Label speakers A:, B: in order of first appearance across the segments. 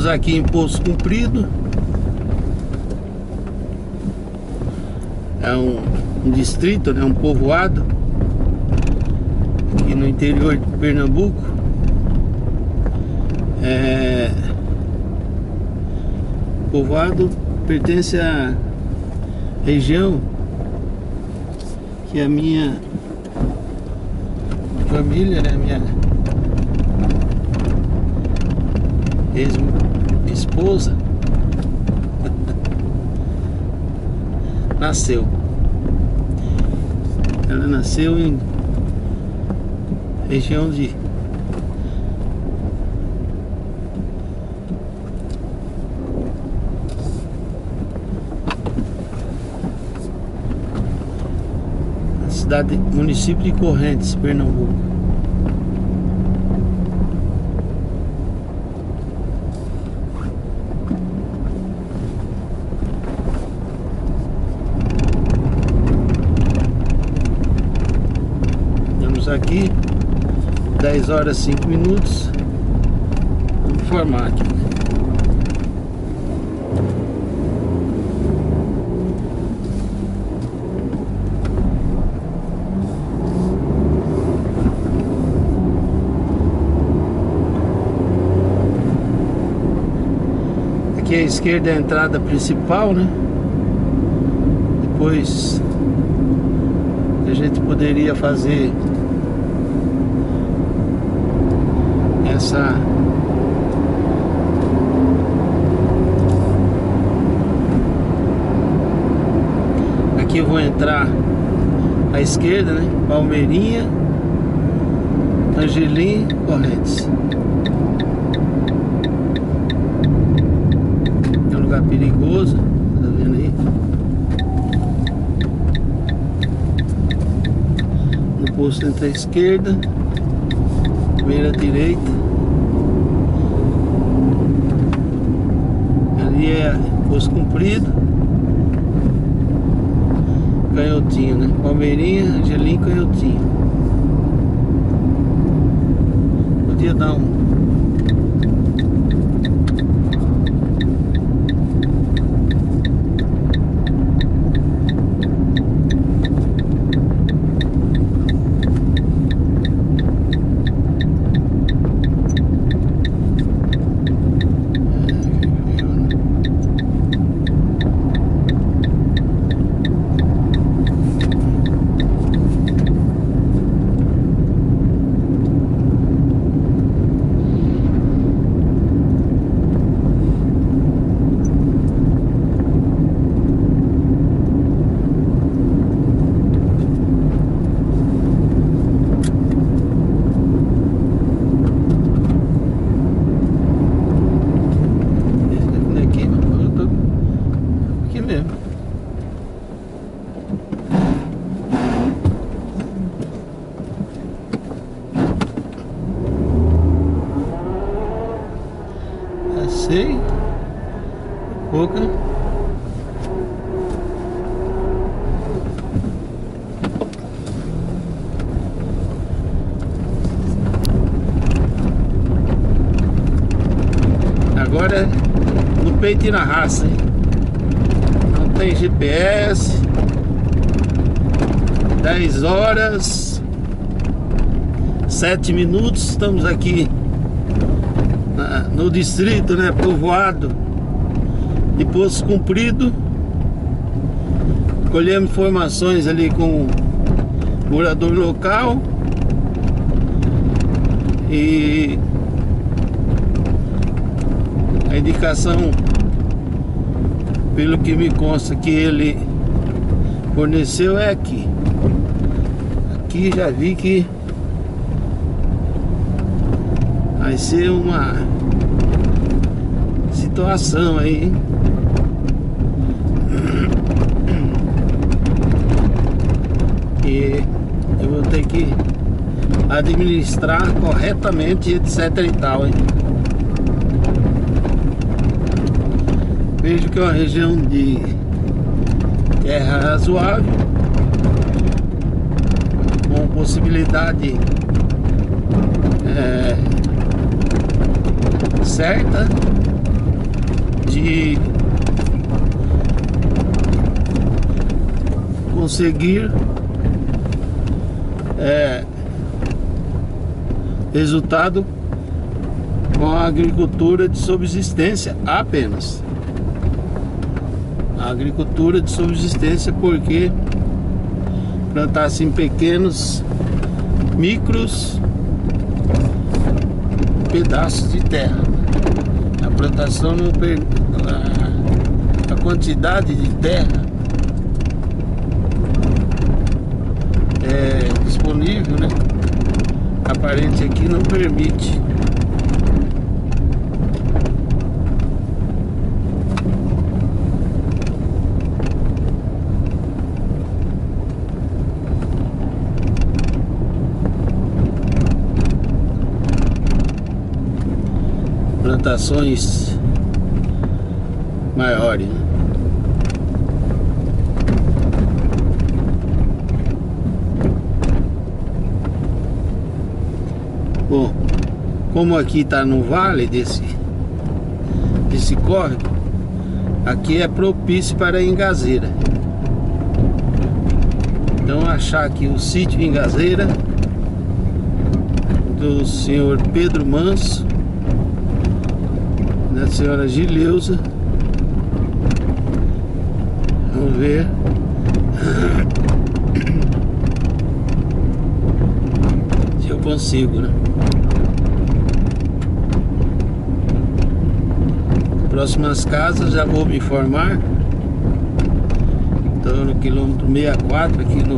A: Estamos aqui em Poço Comprido. É um distrito, né? Um povoado aqui no interior de Pernambuco. Povoado pertence à região que a minha família, né? Minha ex-esposa nasceu. Ela nasceu em região de município de Correntes, Pernambuco. Estamos aqui 10 horas 5 minutos. Vamos formar aqui. Aqui à esquerda é a entrada principal, né? Depois a gente poderia fazer essa aqui. Eu vou entrar à esquerda, né? Palmeirinha, Angelim, Correntes. É um lugar perigoso, tá vendo aí? No posto entra à esquerda, primeira à direita. Ali é Poço Comprido, Canhotinho, né? Palmeirinha, Angelim, Canhotinho. Podia dar um pouca. Agora é no peito e na raça, hein? Não tem GPS. 10 horas 7 minutos. Estamos aqui no distrito, né? Povoado de Poço Comprido. Colhemos informações ali com o morador local e a indicação, pelo que me consta que ele forneceu, é aqui. Aqui já vi que vai ser uma situação aí, hein? E eu vou ter que administrar corretamente, etc e tal, hein? Vejo que é uma região de terra razoável, com possibilidade certa de conseguir resultado com a agricultura de subsistência apenas. A agricultura de subsistência, porque plantar-se em pequenos, micros pedaços de terra. A plantação não a quantidade de terra disponível, né? Aparente aqui não permite. Plantações maiores, né? Bom, como aqui está no vale desse córrego, aqui é propício para a engazeira. Então achar aqui o sítio Engazeira do senhor Pedro Manso, da senhora Gileuza. Vamos ver. Se eu consigo, né? Próximas casas já vou me informar. Estou no quilômetro 64 aqui no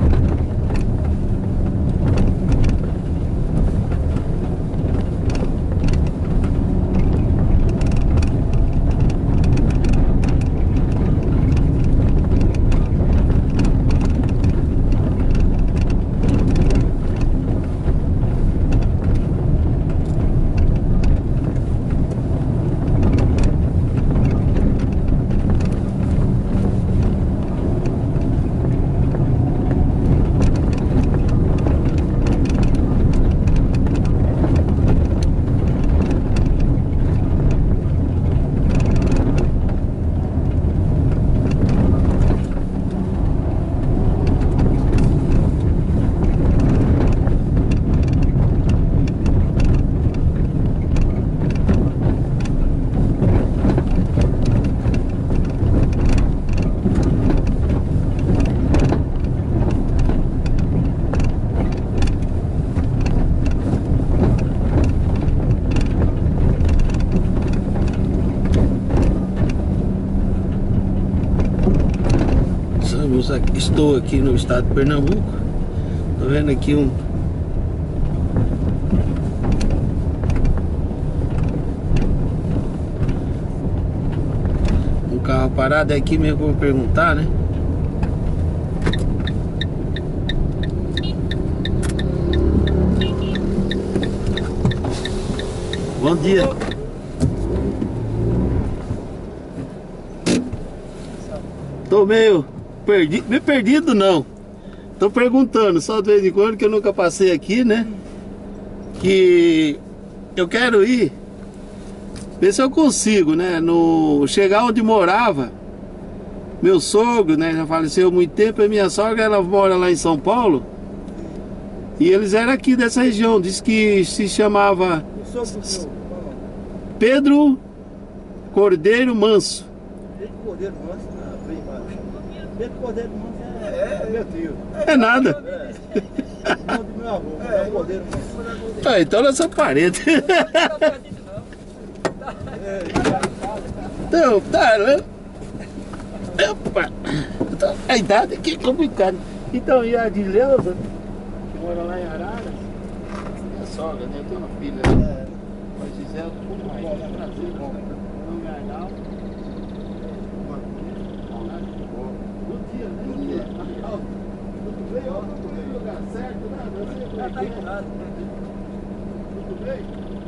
A: Estou aqui no estado de Pernambuco. Tô vendo aqui um carro parado aqui mesmo. Vou perguntar, né? Bom dia. Tô meio perdido não. Tô perguntando só de vez em quando, que eu nunca passei aqui, né? Que eu quero ir ver se eu consigo, né? Chegar onde morava meu sogro, né? Já faleceu há muito tempo. A minha sogra, ela mora lá em São Paulo. E eles eram aqui dessa região. Diz que se chamava Pedro Cordeiro Manso.
B: Pedro Cordeiro Manso, Pedro Cordeiro Manso é meu tio.
A: É nada.
B: O nome do meu avô, é Cordeiro Manso.
A: Ah, então nessa parede. Então, tá, né? Opa. A idade aqui é complicada. Então, e a Dileuza, que mora lá em Araras, minha sogra, né? Eu tenho uma filha, a Gisela, tudo mais. Prazer, bom. Não Garnal. Bom dia, né? Tudo bem? Eu não fui no lugar certo, né? Já tá errado. Tudo bem?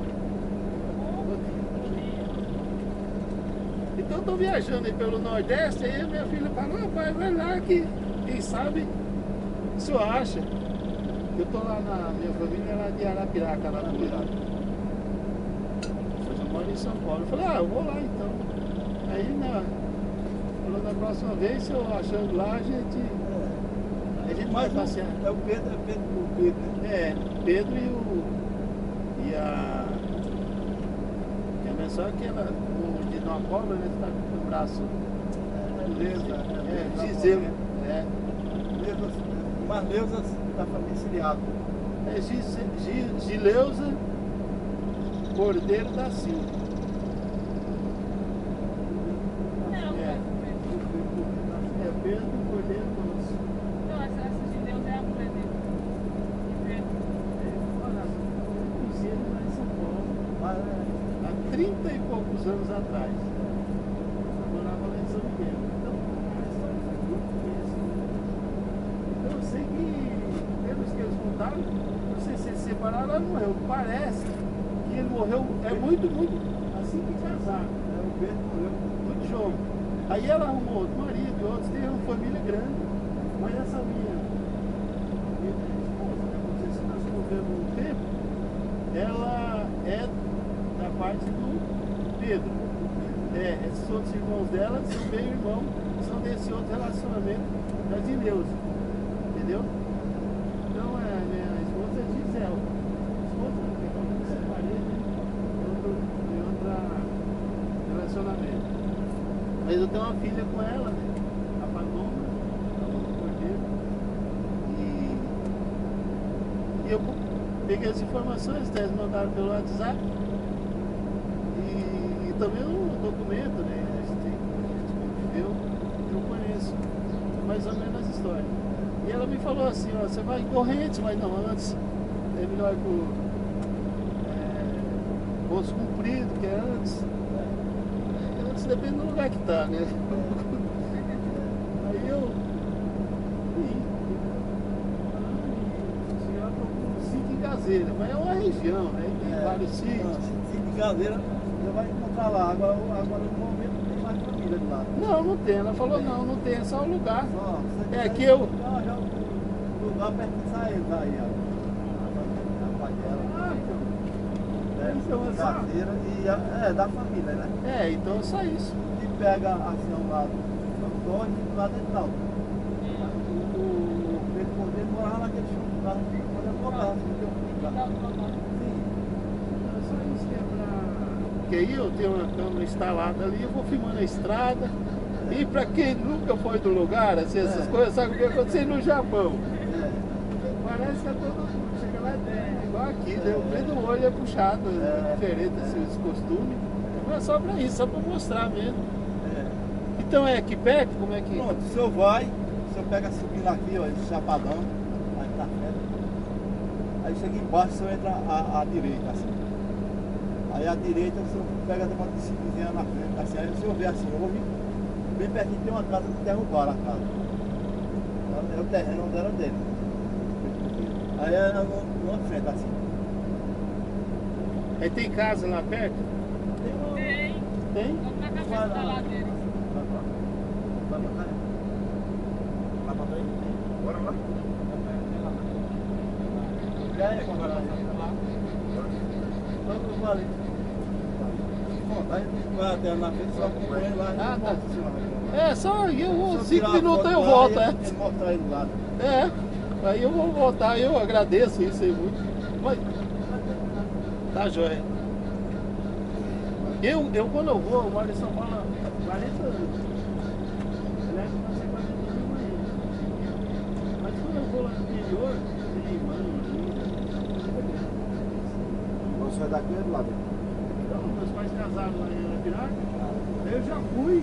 A: Então eu tô viajando aí pelo Nordeste, aí minha filha falou, pai, vai lá que quem sabe o senhor acha. Eu tô lá na minha família lá de Arapiraca, lá no Mirado. Eu já moro em São Paulo. Eu falei, eu vou lá então. Aí falou, da próxima vez, se eu achando lá, a gente vai passear.
B: É o Pedro, né?
A: Pedro e a minha sogra, que ela de uma cobra, né? Tá com o braço Giseu.
B: Umas Leusas da família Ciliado.
A: Gileuza Cordeiro da Silva. Pedro Cordeiro Doce.
C: Não, essa de Deus é a mulher dele.
A: Conheci ele lá em São Paulo há 30 e poucos anos atrás. Eu morava lá em São Miguel. Então, a história foi muito conhecida. Então, eu sei que, pelos que eles contaram, não sei se eles se separaram ou morreu. Parece que ele morreu muito assim que casaram.
B: O Pedro morreu
A: muito jovem. Aí ela arrumou outro marido e outros, teve uma família grande. Mas essa minha esposa, né? Não sei se nós convivemos um tempo, ela é da parte do Pedro. Esses outros irmãos dela são meio irmão, são desse outro relacionamento da Dineuza. Entendeu? Então minha esposa é Gisela. Esposa, porque eu me separei de outro relacionamento. Mas eu tenho uma filha com ela, né? A Paloma Cordeiro. E eu peguei as informações, eles mandaram pelo WhatsApp. E também um documento, né? A gente conviveu, eu conheço mais ou menos a história. E ela me falou assim, você vai em Correntes, mas não, antes é melhor por Poço Comprido, que é antes. Depende do lugar que tá, né? Aí eu procuro sítio em Gazeira, mas é uma região, né? Tem vários sítios.
B: Sítio em Gazeira, você vai encontrar lá. Agora no momento não tem mais família do lado.
A: Não tem. Ela falou, não tem, é só o lugar.
B: Que
A: eu...
B: o lugar pertence a eles aí, a pai dela.
A: Então é só...
B: Gazeira e da família, né?
A: Então é só isso.
B: E pega assim ao lado do Antônio e do lado de tal. O Pedro Cordeiro morava naquele chão, lá no pico, quando eu morava, sim.
A: É só isso que é pra... Porque aí eu tenho uma câmera instalada ali, eu vou filmando a estrada. E pra quem nunca foi do lugar, assim, essas coisas, sabe o que aconteceu no Japão? Parece que é todo mundo chega lá dentro, igual aqui, né? O meio do olho é puxado, diferente esses costumes. Mas é só pra isso, só pra mostrar mesmo. Então é aqui perto, como é que...
B: Pronto, o senhor vai, o senhor pega subindo aqui, ó, esse chapadão, aí tá perto. Aí chega embaixo, o senhor entra à direita, assim. Aí à direita o senhor pega uma bicicletinha na frente, assim, aí o senhor vê assim, houve, bem pertinho tem uma casa que derrubaram a casa. É o terreno onde era dele. Aí é numa frente assim.
A: Aí tem casa lá perto? Tem?
C: Vamos na cabeça da ladeira.
B: Vai pra cá. Vai pra frente? Bora lá. Vamos lá. Aí vai até na frente, só acompanha lá.
A: Tá. Só eu vou 5 minutos eu volto,
B: mostrar ele lá.
A: Aí eu vou voltar, eu agradeço isso aí muito. Mas... Tá joia. Eu quando eu vou, eu moro em São Paulo há 40 anos. Aliás, eu passei 40 anos aí. Mas quando eu vou lá no interior, tem irmão,
B: Você é daqui ou do lado?
A: então, meus pais casaram lá em Arapiraca. Eu já fui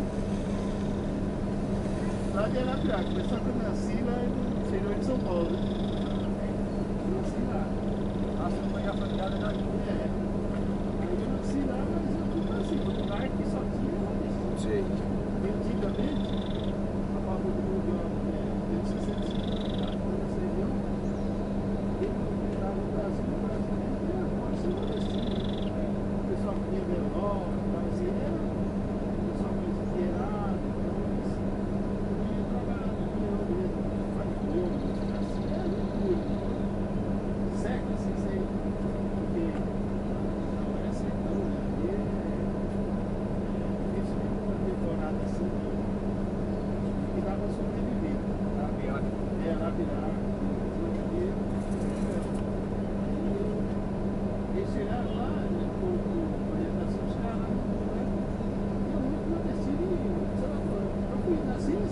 A: lá de Arapiraca, mas só que eu nasci lá no interior de São Paulo. Nasci lá.
B: Acho que foi a família daqui.
A: Aí eu nasci lá, mas eu fui assim, no lugar que só tinha lá dentro.
B: Sim.
A: Antigamente, a Pablo do Mundo, tem 65 anos, quando essa região, ele estava no Brasil, e pode ser nordestino. O pessoal que vinha da Europa, brasileiro, o pessoal mais inteirado, então eles vinham trabalhar no Rio mesmo, faz fogo, assim, é loucura. Seca, assim, sem... Porque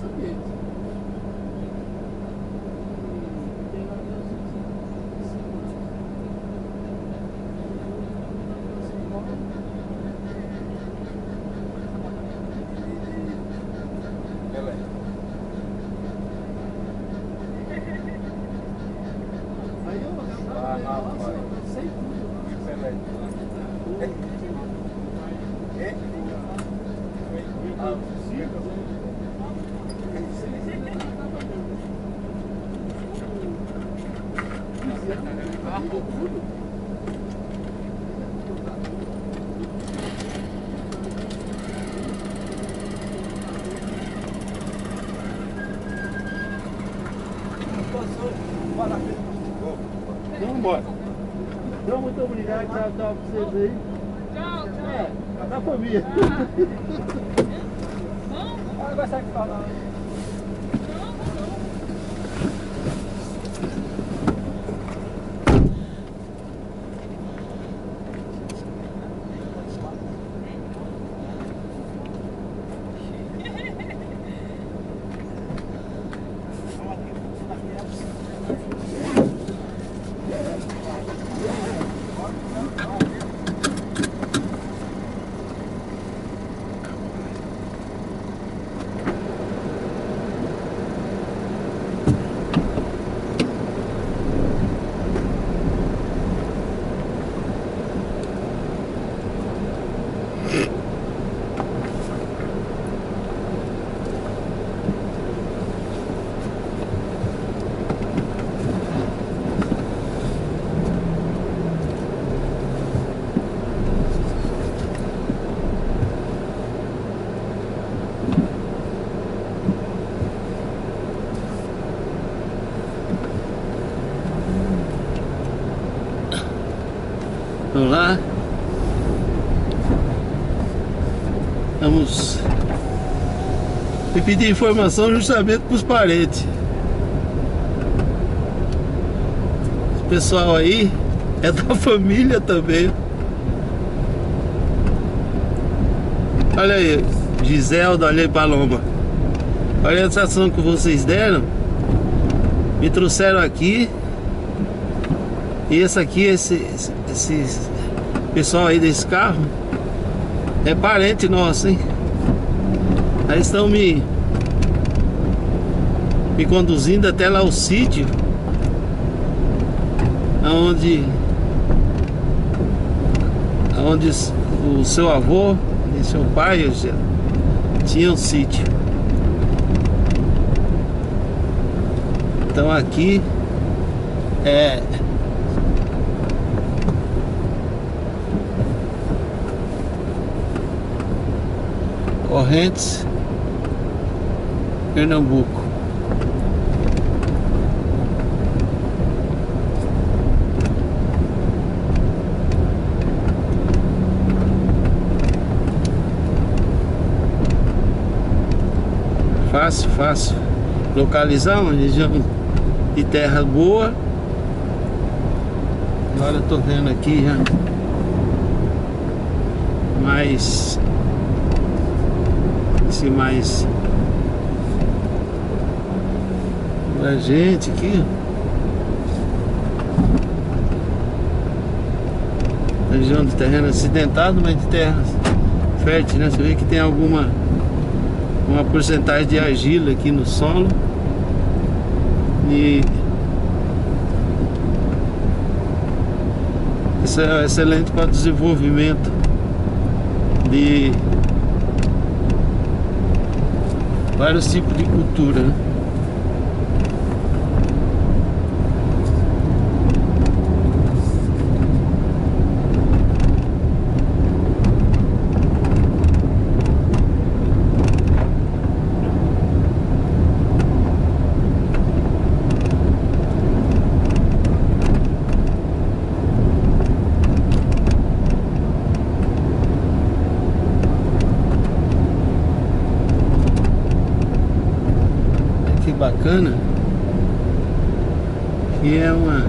A: ambiente. Aí eu sei tudo. Vamos embora. Então, muito obrigado. Tchau, tchau pra vocês aí.
C: Tchau, tchau.
A: Da família.
B: Agora vai sair que falar.
A: Vamos lá. Vamos pedir informação justamente para os parentes. Esse pessoal aí é da família também. Olha aí, Giselda, olha aí, Paloma. A orientação que vocês deram, me trouxeram aqui. E esse aqui, esse pessoal aí desse carro é parente nosso, hein? Aí estão me conduzindo até lá o sítio onde o seu avô e seu pai tinham um sítio. Então aqui é Correntes, Pernambuco. Fácil localizar uma região de terra boa. Agora eu tô vendo aqui já mais da gente aqui, região de terreno acidentado, mas de terra fértil, né? Você vê que tem uma porcentagem de argila aqui no solo e isso é excelente para o desenvolvimento de vários tipos de cultura, né? Bacana, que é uma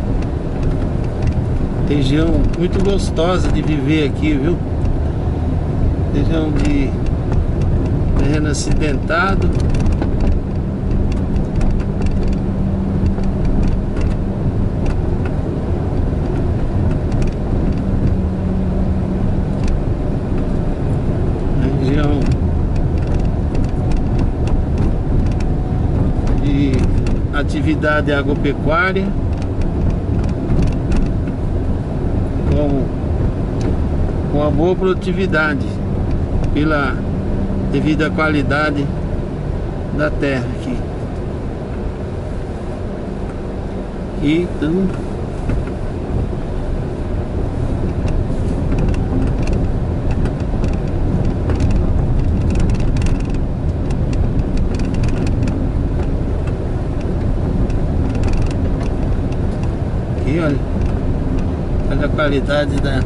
A: região muito gostosa de viver aqui, viu? Região de terreno acidentado, Região de atividade agropecuária com uma boa produtividade pela devido à qualidade da terra aqui. E então aqui, olha a qualidade da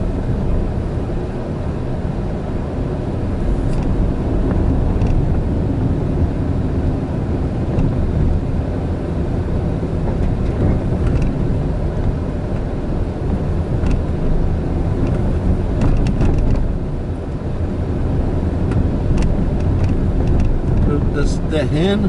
A: desse terreno.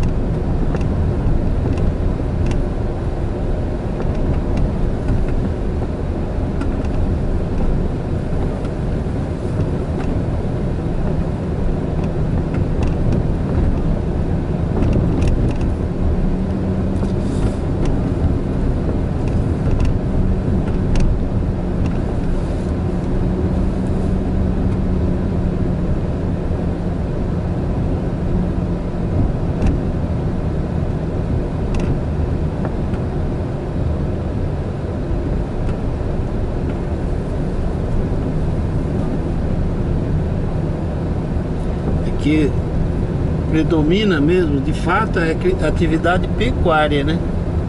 A: Que predomina mesmo, de fato, é a atividade pecuária, né?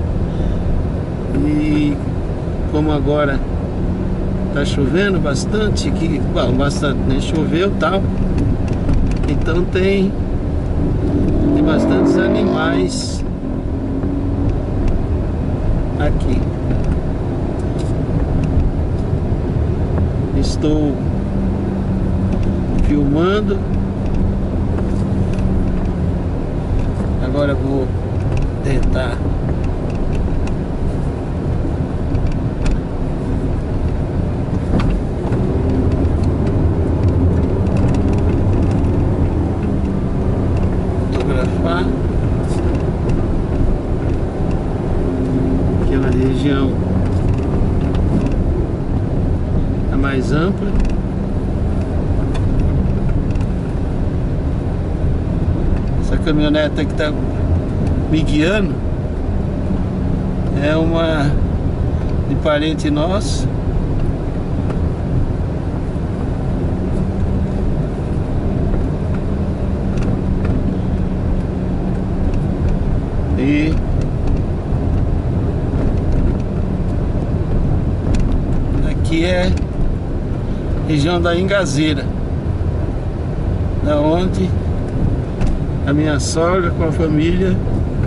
A: E como agora tá chovendo bastante, que, bom, bastante, né? Choveu e tal, então tem bastantes animais aqui. Estou filmando. Agora eu vou tentar fotografar aquela região a mais ampla. Essa caminhonete que está me guiando é uma de parente nosso. E aqui é região da Ingazeira, da onde a minha sogra com a família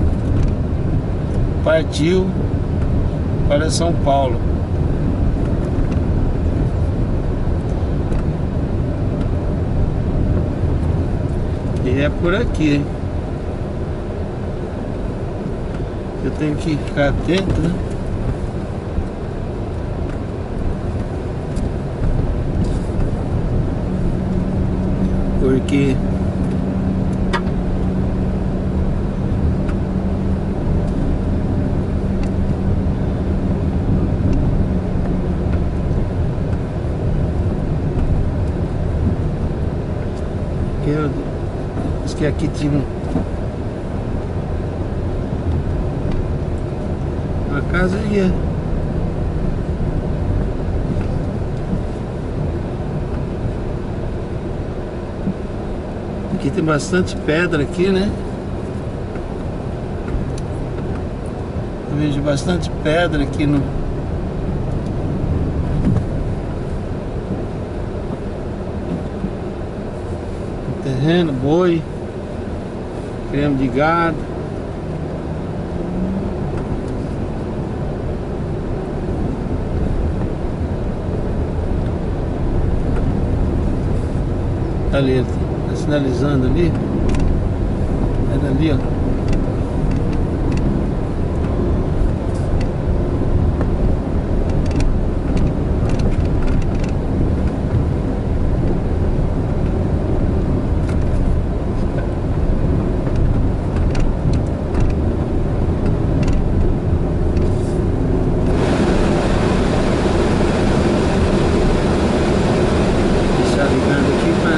A: partiu para São Paulo. E é por aqui. Eu tenho que ficar atento, né? Porque diz que aqui tinha uma casa e aqui tem bastante pedra aqui, né? Eu vejo bastante pedra aqui no terreno, boi, creme de gado. Ali, tá sinalizando ali. Era ali, ó. Deixar ligando aqui pra...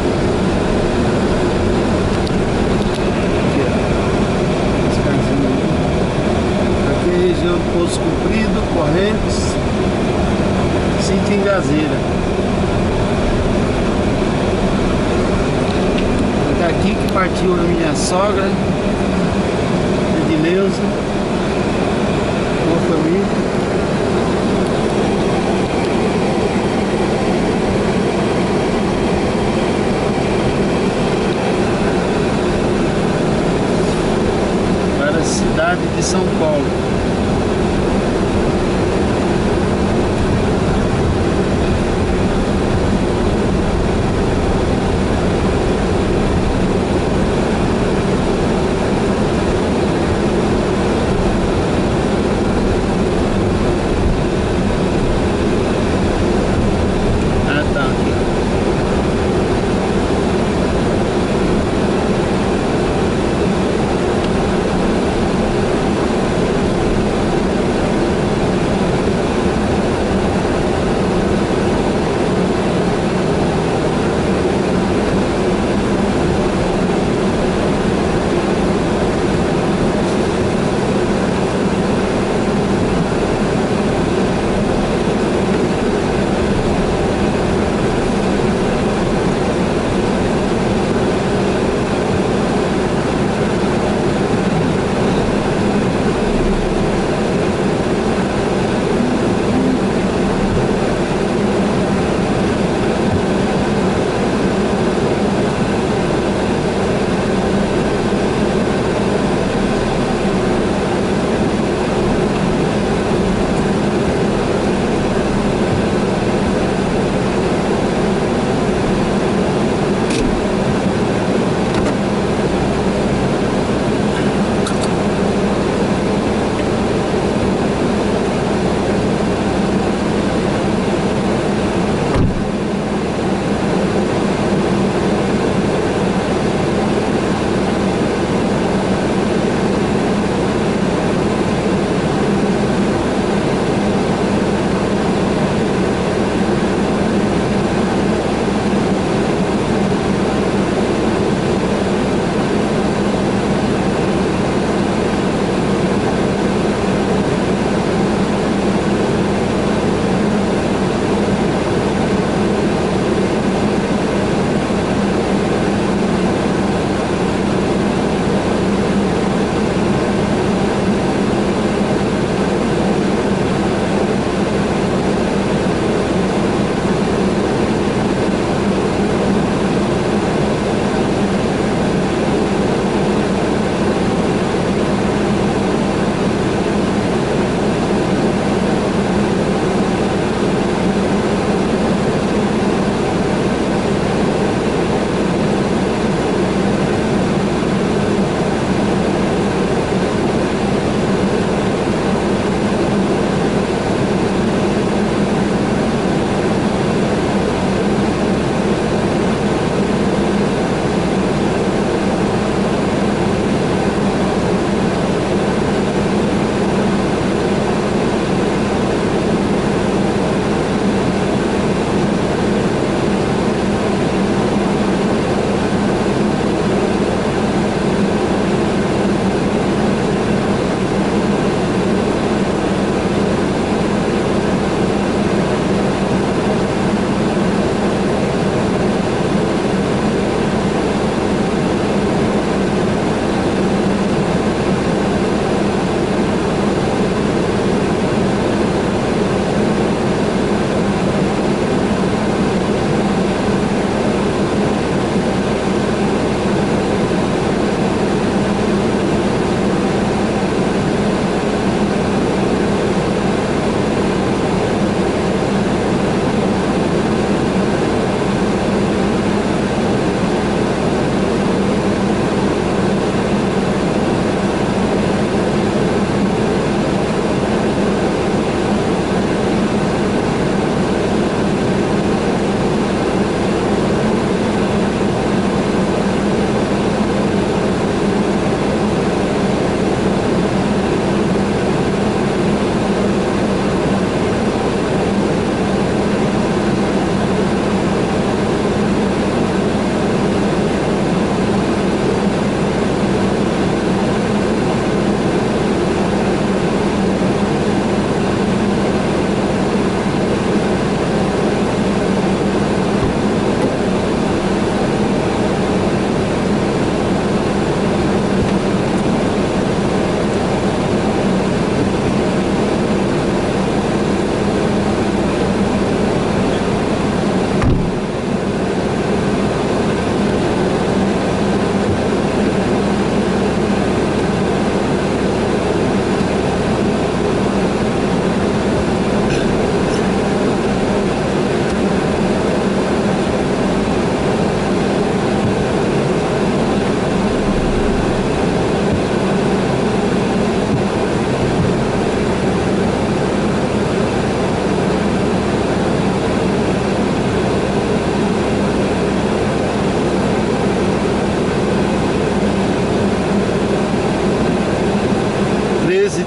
A: Aqui, ó. Esse carzinho ali. Aqui é a região do Poço Comprido, Correntes, Sítio Engazeira. É daqui que partiu a minha sogra, Edileuza, com a família. Para a cidade de São Paulo. Ah, tá, aqui.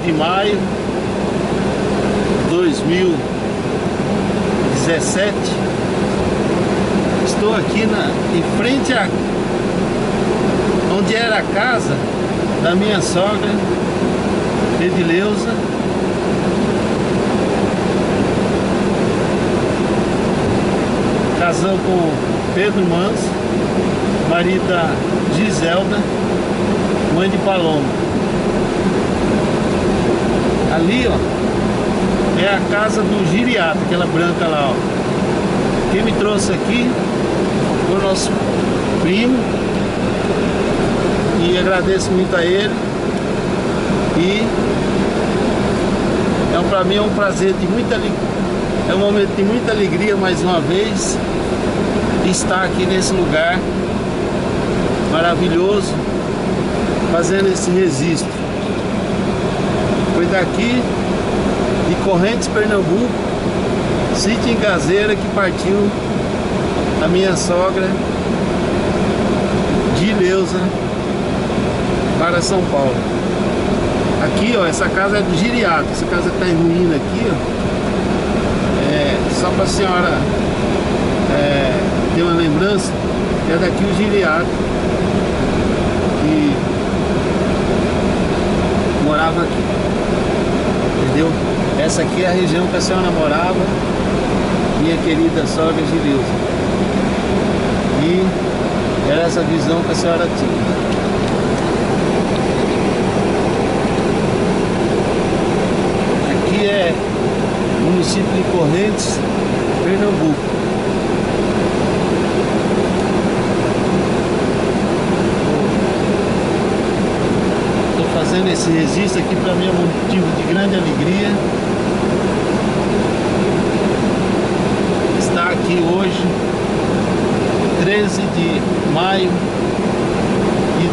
A: de maio de 2017. Estou aqui em frente a onde era a casa da minha sogra, Edileuza. Casou com Pedro Manso, marido da Giselda, mãe de Paloma. Ali, ó, é a casa do Giriato, aquela branca lá, ó. Quem me trouxe aqui foi o nosso primo, e agradeço muito a ele. E para mim é um prazer de muita alegria, é um momento de muita alegria mais uma vez estar aqui nesse lugar maravilhoso, fazendo esse registro. Foi daqui de Correntes, Pernambuco, sítio Engazeira, que partiu a minha sogra Gileuza para São Paulo. Aqui, ó, essa casa é do Giriato. Essa casa que está em ruína aqui, ó, só para a senhora ter uma lembrança, é daqui o Giriato, que morava aqui, entendeu? Essa aqui é a região que a senhora morava, minha querida sogra Gileuza. E era essa visão que a senhora tinha. Aqui é o município de Correntes, Pernambuco. Estou fazendo esse registro aqui, para mim é um motivo de grande alegria estar aqui hoje, 13 de maio de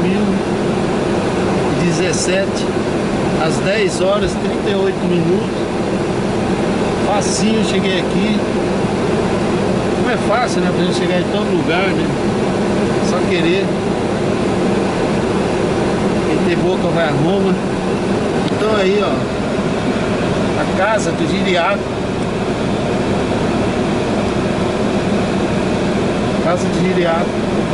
A: 2017, às 10 horas e 38 minutos. Facinho, cheguei aqui. Não é fácil, né, pra gente chegar em todo lugar, né? Só querer. Quem tem boca vai a Roma. Então aí, ó, a casa do Giriato. Casa de Giriato,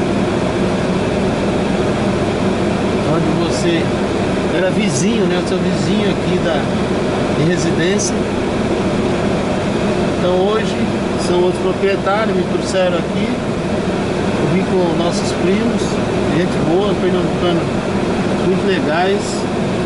A: onde você era vizinho, né? O seu vizinho aqui de residência. Então hoje são outros proprietários, me trouxeram aqui. Eu vim com nossos primos, gente boa, pernambucano, muito legais.